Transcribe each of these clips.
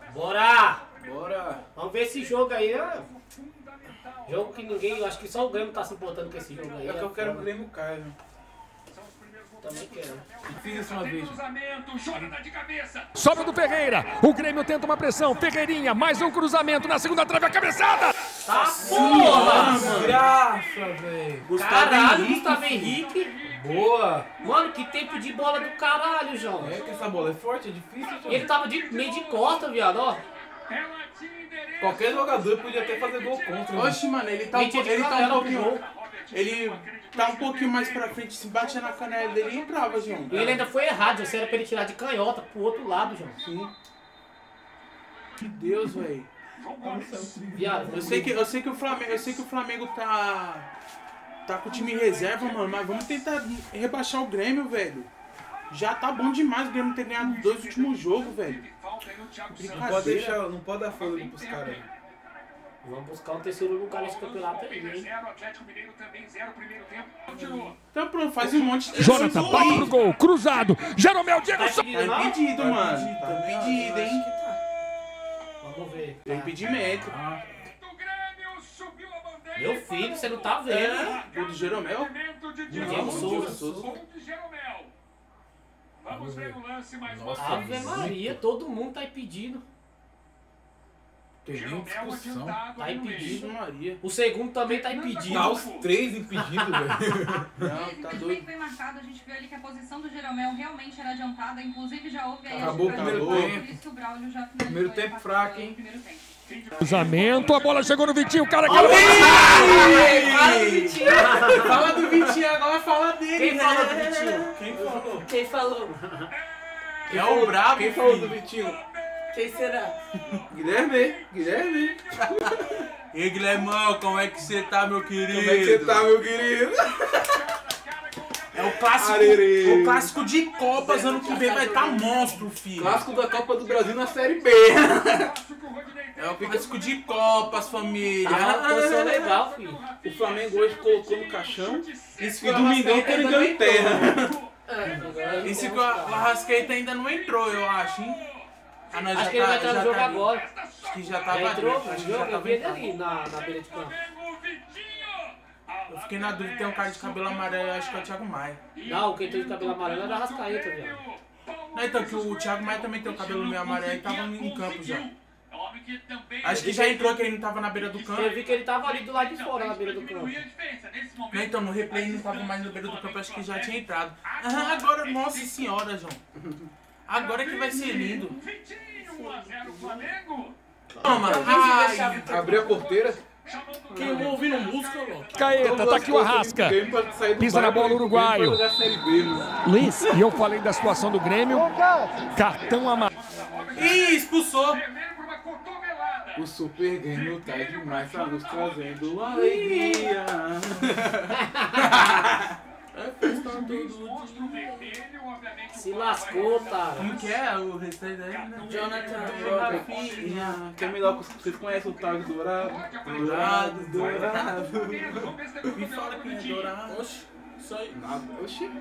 Bora! Bora! Vamos ver esse jogo aí, né? Jogo que ninguém, eu acho que só o Grêmio tá se importando com esse jogo aí. É que eu quero o Grêmio cair, Também quero. Fiz isso uma vez. Sobra do Ferreira. O Grêmio tenta uma pressão. Ferreirinha, mais um cruzamento na segunda trave, a cabeçada. Tá porra! Graça, velho. Caralho, Gustavo Henrique. Boa! Mano, que tempo de bola do caralho, João. É que essa bola é forte, é difícil, João. Ele tava meio de costa, viado, ó. Qualquer jogador podia até fazer gol contra. Oxe, mano, ele tá um pouquinho. Ele tá um pouquinho mais pra frente, se batia na canela dele e entrava, João. E ele ainda foi errado, você era pra ele tirar de canhota pro outro lado, João. Sim. Que Deus, velho. Viado, Eu sei que o Flamengo tá com o time em reserva, mano, mas vamos tentar rebaixar o Grêmio, velho. Já tá bom demais o Grêmio ter ganhado os 2 últimos jogos, velho. Não pode dar fôlego pros caras. Vamos buscar um terceiro lugar nesse campeonato aí, hein? Então pronto, faz um monte de... Jonathan, bate pro gol, cruzado. Jeromel, Diego. Tá impedido, mano. Tá impedido, hein? Vamos ver. Tem impedimento. Meu filho, você não tá vendo. Gol do Jeromel? Diego Souza. Vamos ver o lance mais uma Ave vez. Maria, todo mundo tá impedindo. Tem nem discussão. Tá impedido. Maria. O segundo também tá impedido. Tá os 3 impedidos, velho. Não, tá doido. Foi marcado, a gente viu ali que a posição do Jeromel realmente era adiantada, inclusive já houve aí Acabou o primeiro tempo. por isso que o Braulio já finalizou Primeiro aí a tempo partida fraco, no hein? primeiro tempo. Cruzamento, a bola chegou no Vitinho, o cara que... Fala do Vitinho agora, fala dele. Quem falou do Vitinho? Quem falou? Quem falou? É o brabo. Quem falou do Vitinho? Quem será? Guilherme. E aí, Guilhermão, como é que você tá, meu querido? Como é que você tá, meu querido? É o clássico, Arerê. o clássico de Copas, ano que vem vai estar monstro, filho. Clássico da Copa do Brasil na Série B. É o clássico de Copas, família. Tá uma posição legal, filho. O Flamengo hoje colocou no caixão Isso e domingão que ele deu em terra. Esse que o Arrascaeta ainda não entrou, eu acho, hein? Ah, não, Acho que ele vai entrar no jogo tá- agora. Acho que já tava Já entrou dentro, no acho que já jogo, eu tava vi ele entrando. ali na beira de campo. Eu fiquei na dúvida, tem um cara de cabelo amarelo, eu acho que é o Thiago Maia. Não, quem tem de cabelo amarelo era a Rascaeta, viado. Não, então, que o Thiago Maia também tem o cabelo meio amarelo e tava em campo já. Acho que já entrou, que ele não tava na beira do campo. Eu vi que ele tava ali do lado de fora, na beira do campo. Não, então, no replay ele não tava mais na beira do campo, acho que já tinha entrado. Ah, agora, nossa senhora, João. Agora que vai ser lindo. Toma, ai, Abriu a porteira. quem ouvindo música, louco? Caeta, tá aqui o Arrasca. Pisa na bola, uruguaio. Luiz, e eu falei da situação do Grêmio. Cartão amarelo. Ih, expulsou. O Super Grêmio tá demais, tá nos trazendo alegria. Se lascou, cara. Como que é o restante aí, né? Jonathan, Rafinha. Que é melhor que vocês conhecem o Tago Dourado. Dourado. Me fala quem é Dourado. Oxi, isso aí. Nada. Oxi.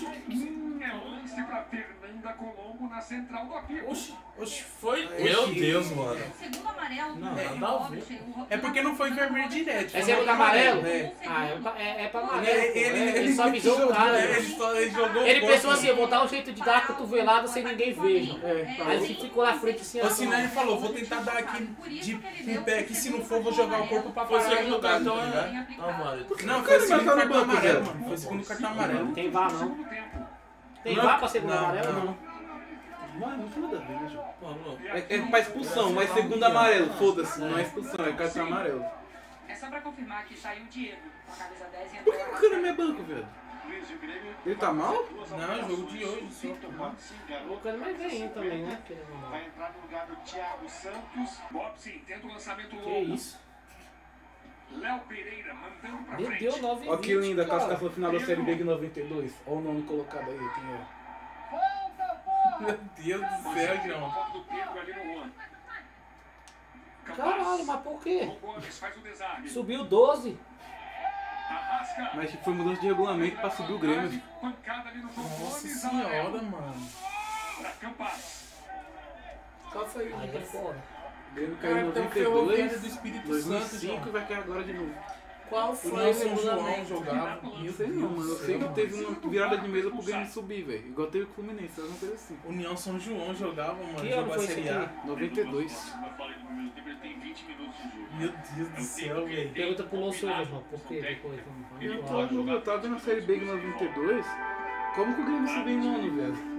Oxi, foi? Meu Deus, mano. Segundo amarelo, Não, do nada a ver. Bob, É porque não foi vermelho direto. É foi segundo amarelo? É. Ah, é pra amarelo. Ele, Ele só avisou o cara. Ele jogou Ele o pensou corpo. assim, eu vou dar um jeito de dar a cotovelada sem ninguém ver. Aí ele ficou na frente assim, O Sinan ele falou, vou tentar dar aqui de pé aqui, se não for, vou jogar o corpo pra fora do lugar. Então é. Não, foi o segundo cartão amarelo, mano. Foi o segundo cartão amarelo. Não tem VAR, não. Tem VAR pra segundo amarelo? Não. Mano, não tem nada a ver, né, João? É pra expulsão, mas segundo amarelo. Foda-se, não é expulsão, é cartão amarelo. É só pra confirmar que saiu o Diego com a camisa 10 e Por entrou que o cara não é banco, velho? Ele tá mal? Não, é jogo de hoje, só. O cara mais velhinho também, né? Vai entrar no lugar do Thiago Santos. Bobson tenta o lançamento Que longo. isso? Léo Pereira mandando pra Meu frente. Deus, 9 Ó que linda a classificação final da Série B de 92. Ó o nome colocado aí, quem é? Meu Deus do céu, João. Do Pedro ali no Juan. Caralho, mas por quê? O Gomes faz o desarme. Subiu 12. Arrasca. Mas foi mudança de regulamento pra subir o Grêmio. Pancada ali no João Nossa Gomes. senhora, mano. Pra Campas. Qual foi o Aí é foda. O Grêmio caiu em então Ferroviária 92, do Espírito 2005 Santo, e vai cair agora de novo. Qual O foi o Nelson João regulamento? jogava. Não sei não, mano. Eu sei que teve uma virada de mesa pro Grêmio subir, velho. Igual teve com o Fluminense, alguma coisa assim. União São João jogava, mano. Que ano Jogou a foi esse Série A. aqui? 92. Ele tem 20 minutos de jogo. Meu Deus do céu, velho. Pergunta pro Lô Souza, João. Por quê? Depois, Eu tava vendo a Série B em 92. Como que o Grêmio subiu em nono, velho?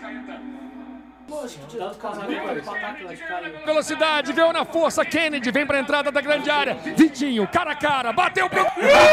Tanto casamento quanto pro atacante, caiu. Velocidade, veio na força, Kennedy vem pra entrada da grande área. Vitinho, cara a cara, bateu pro...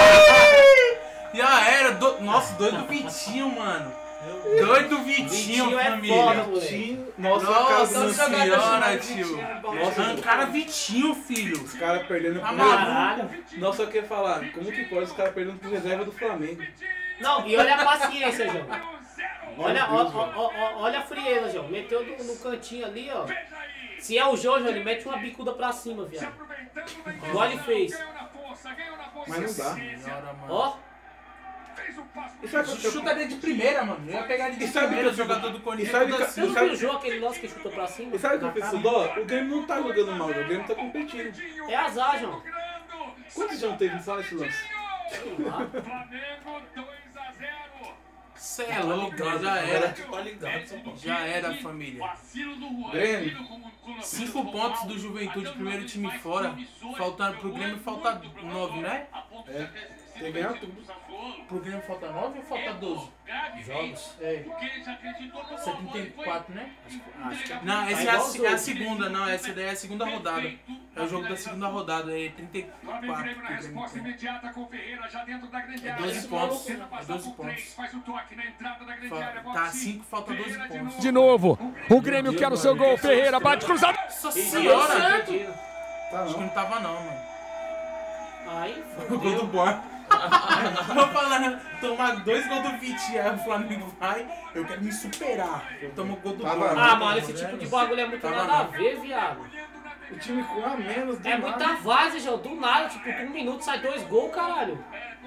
Já era. Nossa, doido Vitinho, mano. Doido Vitinho, Vitinho é família. foda, moleque. Nossa, Nossa cara, senhora, tio. Nossa, Cara, Vitinho, filho. os caras perdendo pro Caralho. Nossa, eu queria falar, como que pode os caras perdendo pro reserva do Flamengo? Não, e olha a paciência, João. Olha a frieza, João. Meteu no cantinho ali, ó. Se é o Jojo, ele mete uma bicuda pra cima, viado. Igual ele fez. Mas não dá. Senhora, mano. Ó. E sabe o que eu- Chutaria de primeira, mano. Eu ia pegar ele de E sabe primeira, o que eu- jogador do Corinthians. e sabe todo que- assim. Você não viu o jogo, aquele nosso que chutou pra cima? E sabe o que eu Na penso cara? dó? O Grêmio não tá jogando mal, o Grêmio tá competindo. É azar, João. Quantos já não teve só nesse lance? Sei lá. Flamengo 2-0. Cê é louco, já era. Tá ligado, São Paulo. Já era, família. Vacilo do Juan. Grêmio. 5 pontos do Juventude, primeiro time fora. Faltando pro Grêmio falta 9, né? É, tem que ganhar tudo. Pro Grêmio falta 9 ou falta 12? Jogos. É. Porque ele já acreditou no 74, né? Acho que Não, essa Tá é a, igual os é a outros. segunda, não, essa daí é a segunda rodada. É o jogo da segunda rodada, é 34 Flamengo que na o Grêmio resposta tem. imediata com o Ferreira já dentro da grande área. 12 pontos, Tenta passar 12 por três, pontos. faz o toque na entrada da grande área. Tá 5, falta 12 pontos. De novo, o Grêmio quer o seu gol, Ferreira bate cruzado. Nossa Deu senhora! certo. Tá Acho que não. não tava não, mano. Aí, O gol do fodeu. Bor. Vou falar, tomar 2 gols do Vitinho, aí o Flamengo vai, eu quero me superar. Eu tomo o gol do Tava Bor. não. Ah, mano, esse tipo de bagulho é muito Tava nada a não. ver, viado. O time com a menos do É muita várzea, João. Do nada, tipo, com 1 minuto sai 2 gols, caralho.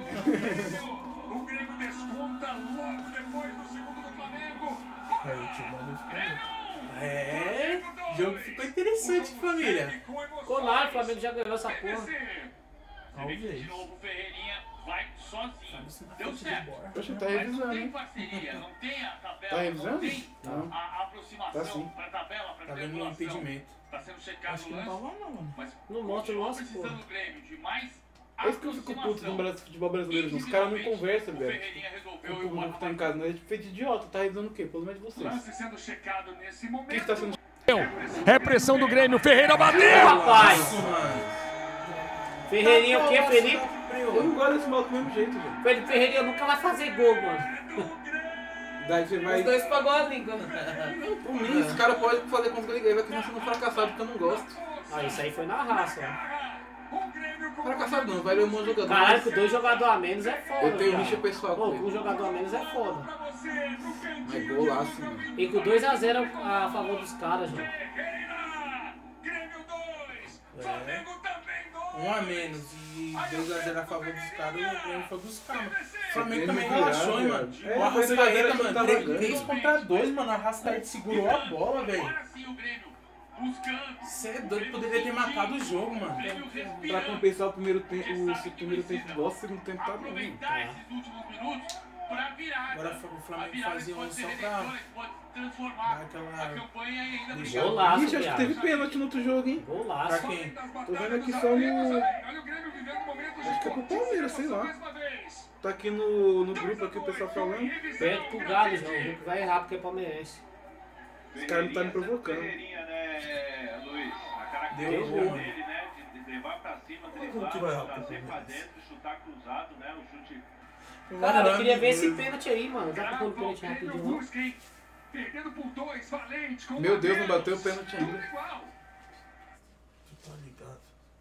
O Grêmio desconta logo depois do segundo do Flamengo. É, o jogo ficou interessante, família. Ficou nada, o Flamengo já ganhou essa porra. De novo o Ferreirinha vai sozinho. Deu certo. Poxa, tá Mas não revisando, tem hein? parceria, não tem a tabela, Tá revisando? não tem Não. a aproximação Tá sim. pra tabela, pra Tá vendo um triangulação. impedimento. Tá sendo checado Acho que o não lance, tava não, mano. mas Não mostra o continua nosso, precisando porra. o Grêmio de mais É isso que eu fico puto no Brasil, futebol brasileiro, os caras não conversam, O velho. Ferreirinha resolveu O e o público que tá em casa, não é feito de idiota, tá revisando o quê? Pelo menos vocês. lance sendo checado nesse O momento. que que tá sendo... É pressão do Grêmio, Ferreira bateu. Rapaz, Isso, mano. Ferreirinha o quê, Felipe? Eu não gosto desse maluco do mesmo jeito, velho. Felipe Ferreirinha nunca vai fazer gol, mano. Daí você vai... Os dois pagou a língua. Por mim, esse cara pode fazer contra ele, vai continuar sendo fracassado, porque eu não gosto. Ah, isso aí foi na raça, ó. Fracassado não, vai ler um monte de jogador. Caralho, com 2 jogadores a menos é foda. Eu tenho viado. rixa pessoal Pô, com com um ele. jogador a menos é foda. Mas golaço, mano. E com 2-0 a favor dos caras, João. Grêmio 2, Flamengo também 2. 1 a menos e 2-0 a favor dos caras, o Grêmio foi buscar, mano. O Flamengo Grêmio também virar, relaxou, hein, velho. mano. É, O mas Arrascaeta, 2-0 que mano, tava 3 ganhando. contra 2, mano. O Arrascaeta segurou a bola, velho. Agora sim o Grêmio buscando. Você é doido, poderia ter matado o jogo, mano. Pra compensar o primeiro tempo bosta, o segundo tempo tá bom. Aproveitar esses últimos minutos pra virar. Agora o Flamengo fazia um só pra pode transformar dar aquela... a campanha e ainda Deixa brigar. Golaço, Ixi, acho que teve viado. pênalti no outro jogo, hein? Pra Golaço. quem? Tô vendo aqui só no... Olha o Grêmio vivendo momentos Acho que é pro Palmeiras, sei lá. mais uma vez. Tá aqui no grupo aqui o pessoal falando. Perto pro Galo, João. O Hulk vai errar porque é palmeirense. Os caras não tá me provocando. Ferreirinha, né, Luiz? A Deu característica gol, mano. dele, né, de levar pra cima, driblar, trazer pra dentro, chutar cruzado, né, o chute. Cara, eu queria ver esse pênalti aí, mano. Dá pra pôr o pênalti Grêmio rapidinho, não? busca, hein? Perdendo por 2, Valente com Meu Deus, não Matheus. bateu o pênalti ainda. Tudo igual. Tá ligado.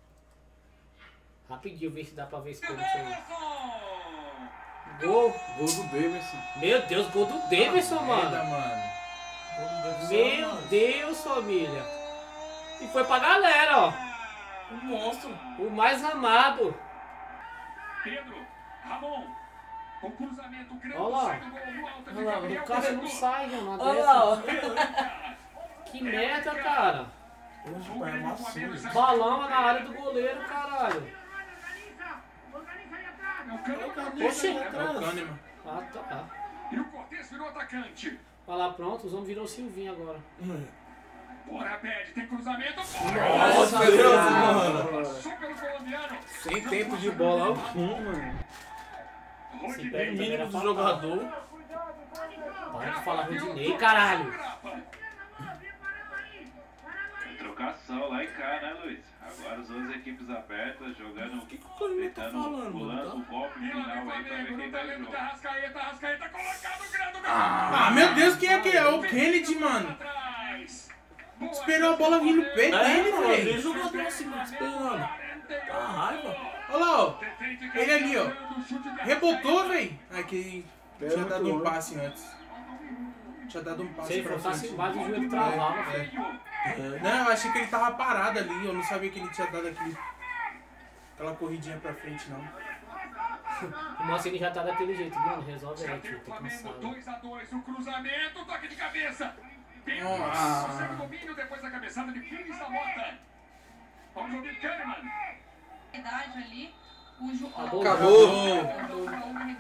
Rapidinho, ver se dá pra ver esse pênalti aí. Davidson! Gol. Gol do Davidson. Meu Deus, gol do Davidson, Merda, mano. mano. Gol do Davidson, Meu mano. Deus, família. E foi pra galera, ó. Um monstro. O mais amado. Pedro, Ramon, com cruzamento grande, Olha lá. sai do gol no alto de Olha lá, Gabriel O Cássio não Pedro. sai, João. Olha lá, ó. Que Que meta, cara. Hoje, pai, amassou. Balão na área do goleiro, caralho. Oxi. É o Kahneman. Ah, tá. E o Cortez virou atacante. Olha lá, pronto, os homens virou Silvinho agora. Bora, pede, tem cruzamento. Nossa, meu Deus, mano. Passou pelo colombiano. Sem tempo de bola algum, mano. Se O perde, mínimo do jogador. Para de falar Rodinei, caralho. Trocação lá em cá, né, Luiz? Agora as 11 equipes abertas jogando, O que o Kahneman tá falando, pulando o mano? golpe E lá final vem aí pra ver Flamengo, quem no tá no talento jogo. de Arrascaeta. Arrascaeta colocado, o grande Ah, meu Deus, quem é que é? O Kennedy, mano. Esperou a bola vir no peito dele, mano, velho. tem jogador assim, mano, esperando. Tá raiva. Olha lá, ó. Ele ali, ó. Rebotou, velho. Aqui tinha dado um passe antes. Tinha dado um Se passe ele pra forçasse frente. embaixo, o joelho travava, velho. Não, eu achei que ele tava parado ali. Eu não sabia que ele tinha dado aquela corridinha pra frente, não. Nossa, ele já tá daquele jeito, mano. Resolve aí, tio. Tô Flamengo cansado. 2-2, o cruzamento, toque de cabeça. Nossa. Consegue o domínio depois da cabeçada de Pires da Mota. Vamos ouvir Kahneman. Idade ali. O Acabou. Acabou. Acabou.